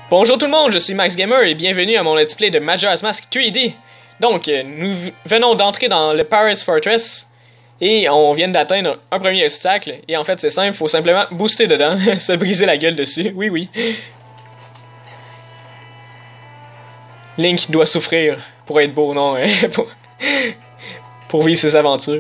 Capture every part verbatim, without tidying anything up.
Bonjour tout le monde, je suis Max Gamer et bienvenue à mon let's play de Majora's Mask trois D. Donc, nous venons d'entrer dans le Pirate's Fortress et on vient d'atteindre un premier obstacle. Et en fait, c'est simple, il faut simplement booster dedans, se briser la gueule dessus, oui oui. Link doit souffrir pour être beau, non, pour, pour vivre ses aventures.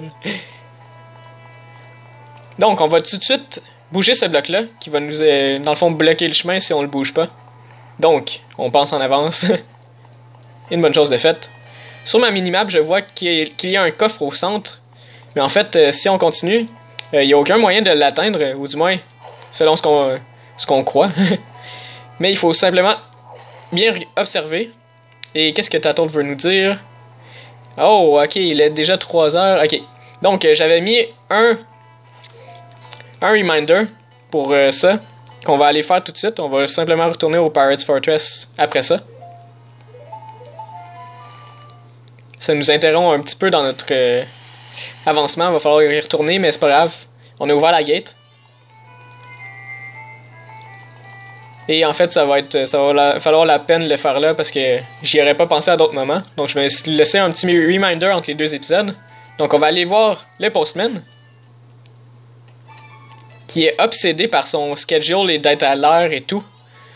Donc, on va tout de suite bouger ce bloc-là, qui va nous, euh, dans le fond, bloquer le chemin si on le bouge pas. Donc, on pense en avance. Une bonne chose de faite. Sur ma minimap, je vois qu'il y, y a un coffre au centre. Mais en fait, euh, si on continue, il euh, n'y a aucun moyen de l'atteindre, euh, ou du moins, selon ce qu'on euh, ce qu'on croit. Mais il faut simplement bien observer. Et qu'est-ce que Tato veut nous dire? Oh, ok, il est déjà trois heures. Ok, donc euh, j'avais mis un, un reminder pour euh, ça. Qu'on va aller faire tout de suite. On va simplement retourner au Pirate's Fortress après ça. Ça nous interrompt un petit peu dans notre euh, avancement. Il va falloir y retourner, mais c'est pas grave. On a ouvert la gate. Et en fait, ça va être, ça va la, falloir la peine de le faire là parce que j'y aurais pas pensé à d'autres moments. Donc je me suis laissé un petit reminder entre les deux épisodes. Donc on va aller voir le Postman, qui est obsédé par son schedule et d'être à l'heure et tout.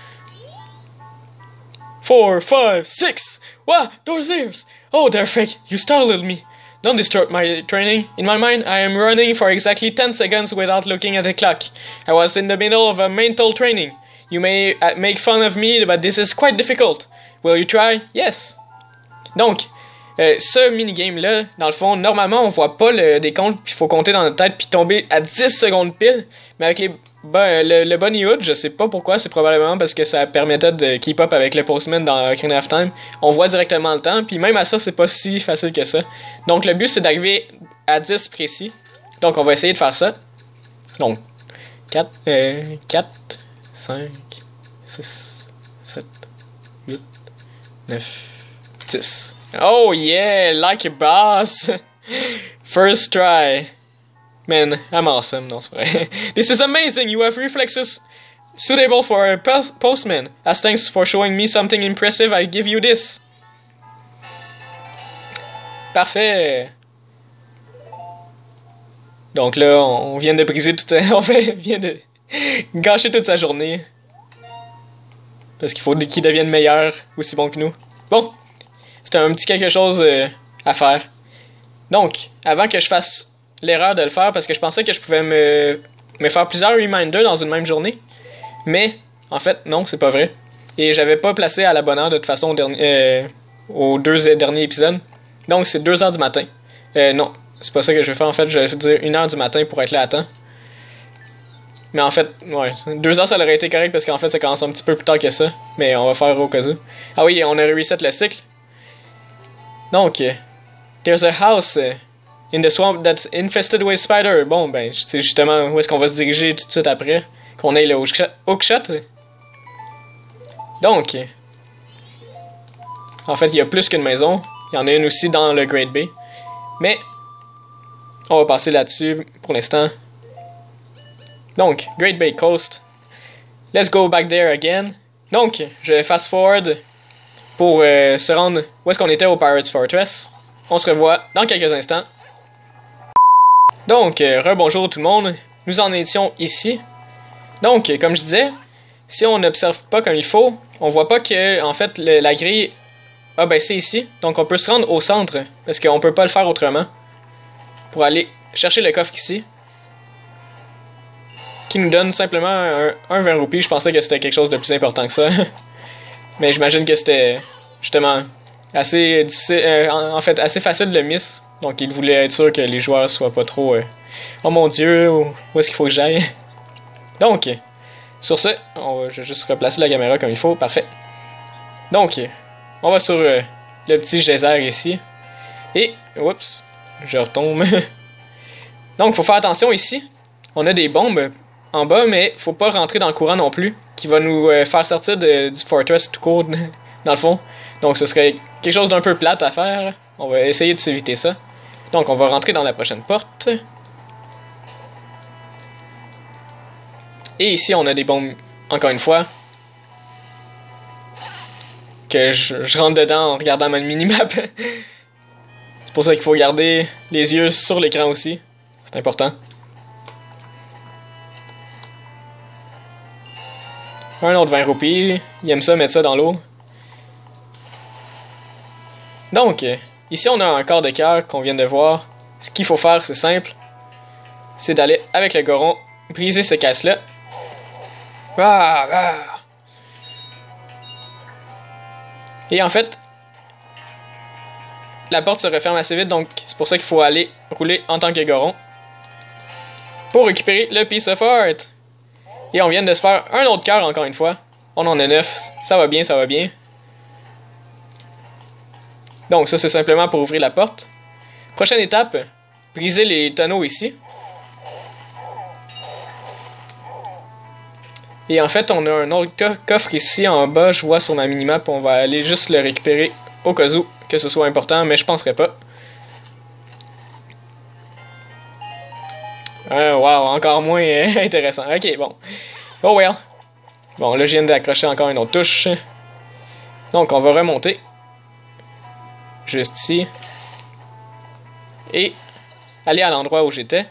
Four, five, six! What? Those ears! Oh, they're fake. You startled me. Don't disturb my training. In my mind, I am running for exactly ten seconds without looking at the clock. I was in the middle of a mental training. You may uh, make fun of me, but this is quite difficult. Will you try? Yes. Donc, Euh, ce minigame-là, dans le fond, normalement, on voit pas le décompte, puis il faut compter dans notre tête, puis tomber à dix secondes pile. Mais avec les ben, le, le Bunny Hood, je sais pas pourquoi, c'est probablement parce que ça permettait de keep up avec le Postman dans Ocarina of Time. On voit directement le temps, puis même à ça, c'est pas si facile que ça. Donc le but, c'est d'arriver à dix précis. Donc on va essayer de faire ça. Donc, quatre, euh, quatre, cinq, six, sept, huit, neuf, dix. Oh yeah, like a boss. First try. Man, I'm awesome. Non, c'est vrai. This is amazing. You have reflexes suitable for a post postman. As thanks for showing me something impressive, I give you this. Parfait. Donc là, on vient de briser toute... on vient de gâcher toute sa journée. Parce qu'il faut qu'il devienne meilleur, aussi bon que nous. Bon. C'était un petit quelque chose euh, à faire. Donc, avant que je fasse l'erreur de le faire, parce que je pensais que je pouvais me, me faire plusieurs reminders dans une même journée. Mais, en fait, non, c'est pas vrai. Et j'avais pas placé à la bonne heure de toute façon au dernier, euh, aux deux derniers épisodes. Donc, c'est deux heures du matin. Euh, non, c'est pas ça que je vais faire. En fait, je vais dire une heure du matin pour être là à temps. Mais en fait, ouais, deux heures ça aurait été correct parce qu'en fait, ça commence un petit peu plus tard que ça. Mais on va faire au cas où. Ah oui, on a reset le cycle. Donc, uh, there's a house uh, in the swamp that's infested with spider. Bon, ben, c'est justement où est-ce qu'on va se diriger tout de suite après. Qu'on aille le hookshot. Donc, en fait, il y a plus qu'une maison. Il y en a une aussi dans le Great Bay. Mais, on va passer là-dessus pour l'instant. Donc, Great Bay Coast. Let's go back there again. Donc, je vais fast forward pour euh, se rendre où est-ce qu'on était au Pirate's Fortress. On se revoit dans quelques instants. Donc, euh, rebonjour tout le monde. Nous en étions ici. Donc, comme je disais, si on n'observe pas comme il faut, on voit pas que, en fait, le, la grille a baissé ici. Donc, on peut se rendre au centre, parce qu'on peut pas le faire autrement. Pour aller chercher le coffre ici. Qui nous donne simplement un, un vingt roupies. Je pensais que c'était quelque chose de plus important que ça. Mais j'imagine que c'était justement assez difficile, euh, en, en fait assez facile de miss. Donc il voulait être sûr que les joueurs soient pas trop euh, oh mon dieu, où, où est-ce qu'il faut que j'aille? Donc, sur ce, on va, je vais juste replacer la caméra comme il faut, parfait. Donc, on va sur euh, le petit geyser ici. Et, oups, je retombe. Donc, faut faire attention ici. On a des bombes en bas, mais faut pas rentrer dans le courant non plus, qui va nous euh, faire sortir de, du Fortress tout court, dans le fond. Donc ce serait quelque chose d'un peu plate à faire. On va essayer de s'éviter ça. Donc on va rentrer dans la prochaine porte. Et ici on a des bombes, encore une fois. que je, je rentre dedans en regardant ma minimap. C'est pour ça qu'il faut garder les yeux sur l'écran aussi. C'est important. Un autre vingt roupies. Il aime ça, mettre ça dans l'eau. Donc, ici on a un corps de cœur qu'on vient de voir. Ce qu'il faut faire, c'est simple. C'est d'aller avec le goron, briser ces caisses-là. Ah, ah. Et en fait, la porte se referme assez vite, donc c'est pour ça qu'il faut aller rouler en tant que goron. Pour récupérer le piece of art. Et on vient de se faire un autre cœur encore une fois. On en a neuf. Ça va bien, ça va bien. Donc ça c'est simplement pour ouvrir la porte. Prochaine étape, briser les tonneaux ici. Et en fait on a un autre co coffre ici en bas, je vois sur ma minimap. On va aller juste le récupérer au cas où que ce soit important, mais je penserais pas. Euh, wow, encore moins euh, intéressant. Ok, bon. Oh well. Bon, là je viens d'accrocher encore une autre touche. Donc on va remonter. Juste ici. Et aller à l'endroit où j'étais.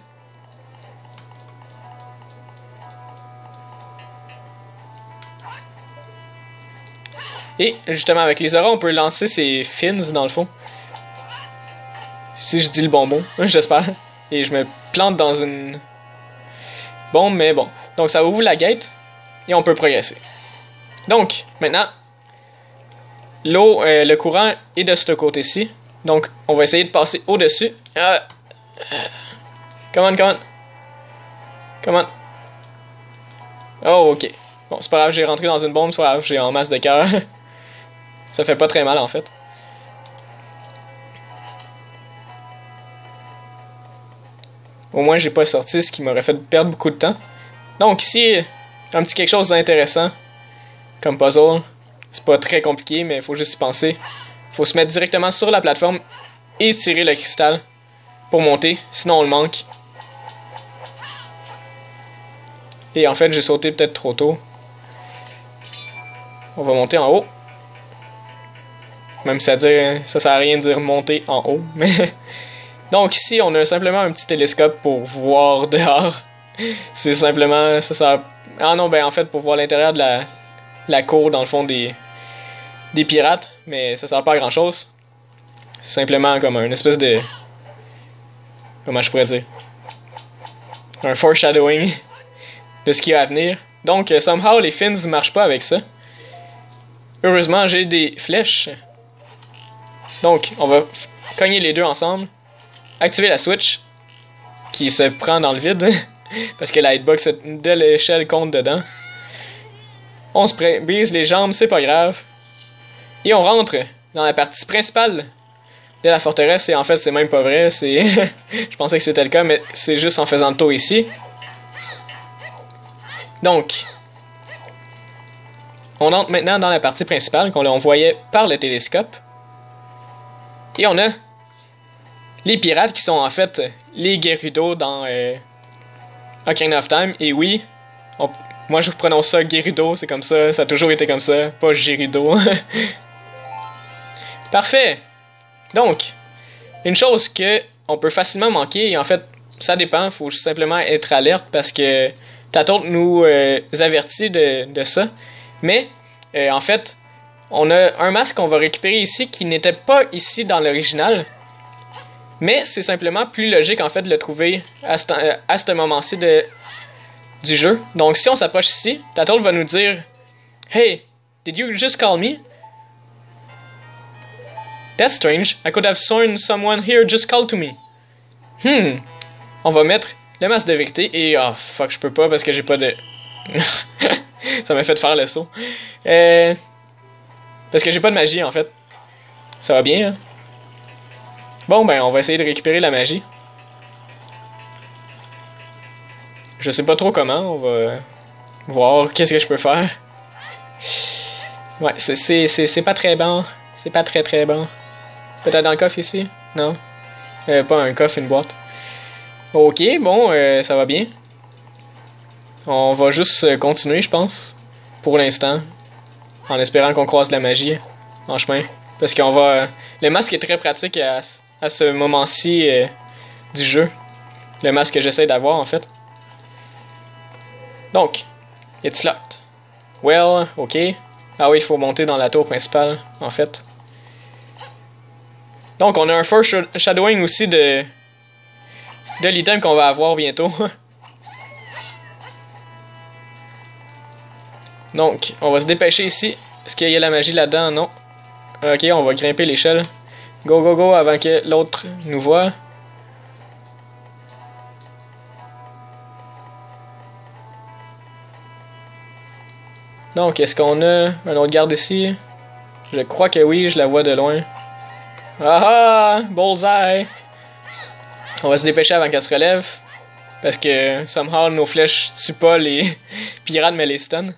Et justement avec les auras on peut lancer ces fins dans le fond. Si je dis le bon mot, j'espère. Et je me plante dans une bombe, mais bon. Donc ça ouvre la gate et on peut progresser. Donc maintenant, l'eau, euh, le courant est de ce côté-ci. Donc on va essayer de passer au-dessus. Euh, come on, come on. Come on. Oh, ok. Bon, c'est pas grave, j'ai rentré dans une bombe, c'est pas grave, j'ai en masse de cœur. Ça fait pas très mal en fait. Au moins j'ai pas sorti ce qui m'aurait fait perdre beaucoup de temps. Donc ici, un petit quelque chose d'intéressant comme puzzle. C'est pas très compliqué, mais il faut juste y penser. Faut se mettre directement sur la plateforme et tirer le cristal pour monter, sinon on le manque. Et en fait j'ai sauté peut-être trop tôt. On va monter en haut. Même si ça, dire, ça sert à rien de dire monter en haut. Mais donc ici, on a simplement un petit télescope pour voir dehors. C'est simplement... ça sert... Ah non, ben en fait, pour voir l'intérieur de la, la cour, dans le fond, des, des pirates. Mais ça sert pas à grand-chose. C'est simplement comme une espèce de... Comment je pourrais dire? Un foreshadowing de ce qui va à venir. Donc, somehow, les fins ne marchent pas avec ça. Heureusement, j'ai des flèches. Donc, on va cogner les deux ensemble. Activer la switch. Qui se prend dans le vide. Parce que la hitbox de l'échelle compte dedans. On se brise les jambes, c'est pas grave. Et on rentre dans la partie principale de la forteresse. Et en fait, c'est même pas vrai. C'est je pensais que c'était le cas, mais c'est juste en faisant le tour ici. Donc, on entre maintenant dans la partie principale qu'on voyait par le télescope. Et on a les pirates qui sont en fait les Gerudo dans euh, Ocarina of Time. Et oui, on, moi je prononce ça Gerudo, c'est comme ça, ça a toujours été comme ça, pas Gerudo. Parfait. Donc, une chose que on peut facilement manquer, et en fait, ça dépend, il faut simplement être alerte parce que Tato nous euh, avertit de, de ça. Mais, euh, en fait, on a un masque qu'on va récupérer ici qui n'était pas ici dans l'original. Mais c'est simplement plus logique en fait de le trouver à ce, à ce moment-ci de, du jeu. Donc si on s'approche ici, Tato va nous dire « Hey, did you just call me? That's strange. I could have sworn someone here just called to me. » Hmm. On va mettre le masque de vérité et... Oh fuck, je peux pas parce que j'ai pas de... Ça m'a fait faire le saut. Euh... Parce que j'ai pas de magie en fait. Ça va bien, hein? Bon, ben, on va essayer de récupérer la magie. Je sais pas trop comment, on va voir qu'est-ce que je peux faire. Ouais, c'est pas très bon. C'est pas très très bon. Peut-être dans le coffre ici? Non? Euh, pas un coffre, une boîte. Ok, bon, euh, ça va bien. On va juste continuer, je pense. Pour l'instant. En espérant qu'on croise la magie. en chemin. Parce qu'on va... Le masque est très pratique à, à ce moment-ci euh, du jeu. Le masque que j'essaie d'avoir, en fait. Donc, it's locked. Well, ok. Ah oui, il faut monter dans la tour principale, en fait. Donc, on a un foreshadowing aussi de, de l'item qu'on va avoir bientôt. Donc, on va se dépêcher ici. Est-ce qu'il y a la magie là-dedans? Non. Ok, on va grimper l'échelle. Go, go, go, avant que l'autre nous voie. Donc, est-ce qu'on a un autre garde ici? Je crois que oui, je la vois de loin. Ah ah! Bullseye! On va se dépêcher avant qu'elle se relève. Parce que, somehow, nos flèches tuent pas les pirates, mais les stun.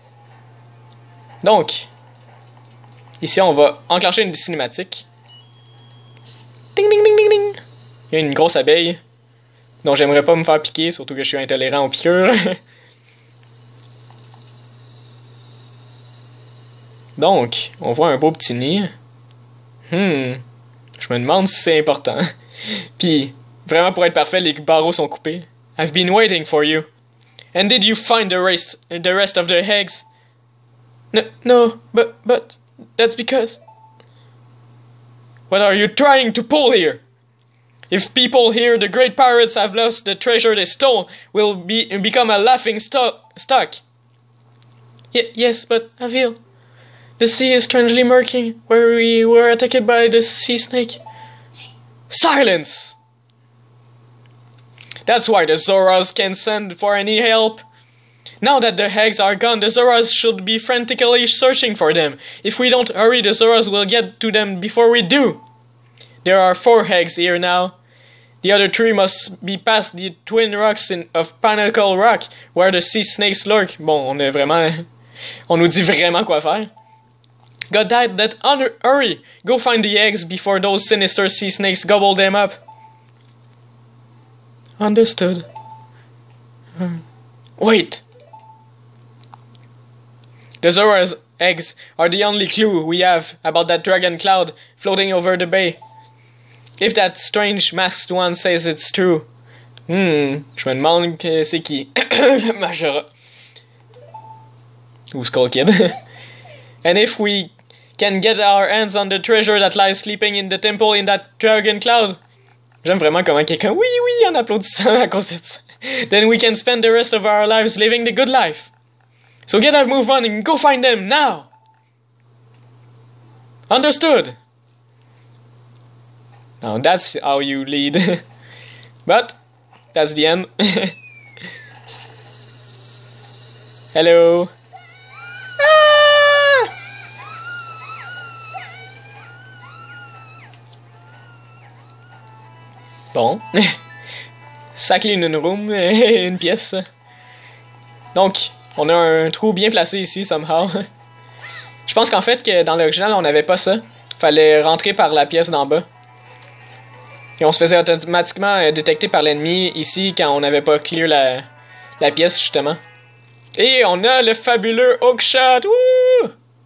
Donc, ici, on va enclencher une cinématique. Ding, ding, ding, ding, ding! Il y a une grosse abeille. dont j'aimerais pas me faire piquer, surtout que je suis intolérant aux piqûres. Donc, on voit un beau petit nid. Hmm, je me demande si c'est important. Puis, vraiment pour être parfait, les barreaux sont coupés. I've been waiting for you. And did you find the rest, the rest of the eggs? No, no, but, but, that's because... What are you trying to pull here? If people hear the great pirates have lost the treasure they stole, will be become a laughing sto stock. Y yes, but Avil, the sea is strangely murky, where we were attacked by the sea snake. Silence! That's why the Zoras can't send for any help. Now that the eggs are gone, the Zoras should be frantically searching for them. If we don't hurry, the Zoras will get to them before we do. There are four eggs here now. The other three must be past the twin rocks in, of Pinnacle Rock, where the sea snakes lurk. Bon, on est vraiment... On nous dit vraiment quoi faire. Got that? That under, hurry! Go find the eggs before those sinister sea snakes gobble them up. Understood. Hmm. Wait! The Zora's eggs are the only clue we have about that dragon cloud floating over the bay. If that strange masked one says it's true. Hmm, je me demande que c'est qui. Majora. Ou Skull Kid. And if we can get our hands on the treasure that lies sleeping in the temple in that dragon cloud. J'aime vraiment comment quelqu'un oui oui en applaudissant à cause de ça. Then we can spend the rest of our lives living the good life. So get our move on and go find them now. Understood. Now that's how you lead. But that's the end. Hello. Ah! Bon. Sac une room, une pièce. Donc, on a un trou bien placé ici, somehow. Je pense qu'en fait, que dans l'original, on n'avait pas ça. Fallait rentrer par la pièce d'en bas. Et on se faisait automatiquement euh, détecter par l'ennemi ici quand on n'avait pas clear la, la pièce, justement. Et on a le fabuleux hookshot! Wouh!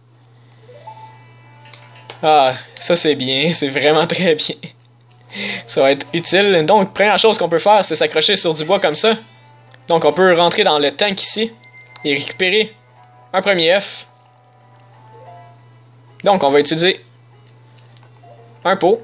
Ah, ça c'est bien, c'est vraiment très bien. Ça va être utile. Donc, première chose qu'on peut faire, c'est s'accrocher sur du bois comme ça. Donc, on peut rentrer dans le tank ici et récupérer un premier œuf. Donc, on va utiliser un pot.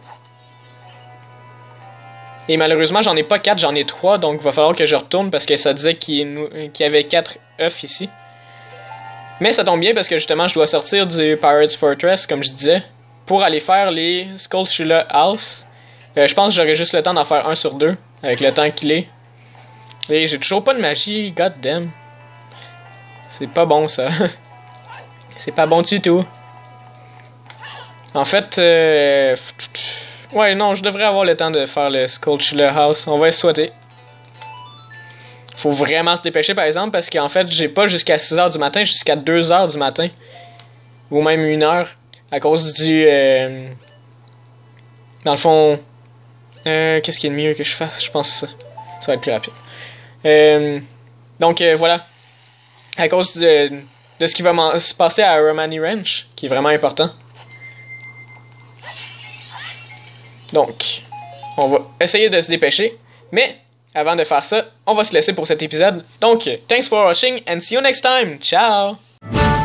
Et malheureusement, j'en ai pas quatre, j'en ai trois, donc il va falloir que je retourne parce que ça disait qu'il y avait quatre œufs ici. Mais ça tombe bien parce que justement, je dois sortir du Pirates Fortress, comme je disais, pour aller faire les Skulltula House. Euh, je pense que j'aurai juste le temps d'en faire un sur deux, avec le temps qu'il est. Et j'ai toujours pas de magie, god damn. C'est pas bon ça. C'est pas bon du tout. En fait, euh... ouais, non, je devrais avoir le temps de faire le Skulltula House. On va se souhaiter. Faut vraiment se dépêcher, par exemple, parce qu'en fait, j'ai pas jusqu'à six heures du matin, jusqu'à deux heures du matin. Ou même une heure. À cause du... Euh... Dans le fond... Euh, Qu'est-ce qui est le mieux que je fasse? Je pense que ça, ça va être plus rapide. Euh... Donc, euh, voilà. À cause de, de ce qui va se passer à Romani Ranch, qui est vraiment important. Donc, on va essayer de se dépêcher. Mais, avant de faire ça, on va se laisser pour cet épisode. Donc, thanks for watching and see you next time. Ciao!